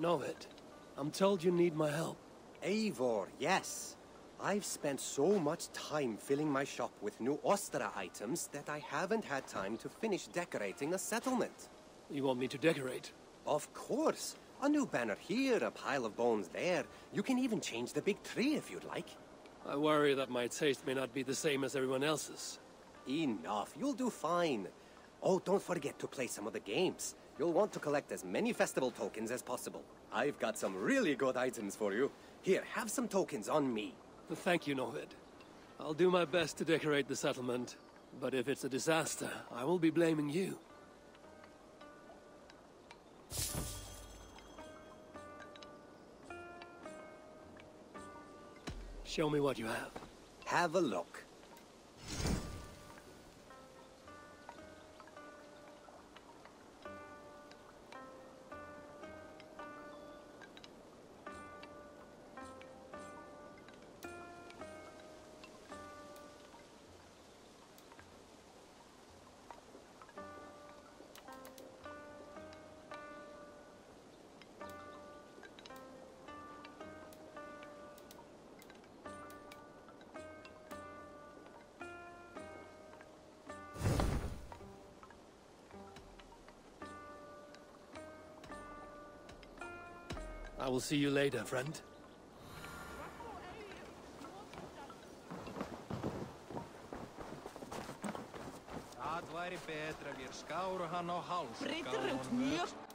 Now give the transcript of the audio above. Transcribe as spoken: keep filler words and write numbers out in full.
Novid, I'm told you need my help. Eivor, yes. I've spent so much time filling my shop with new Ostra items that I haven't had time to finish decorating a settlement. You want me to decorate? Of course. A new banner here, a pile of bones there. You can even change the big tree if you'd like. I worry that my taste may not be the same as everyone else's. Enough, you'll do fine. Oh, don't forget to play some of the games. You'll want to collect as many festival tokens as possible. I've got some really good items for you. Here, have some tokens on me. Thank you, Novid. I'll do my best to decorate the settlement, but if it's a disaster, I will be blaming you. Show me what you have. Have a look. I will see you later, friend. Það væri betra að við skáru hann á hálsakálunum. Breytir út mjög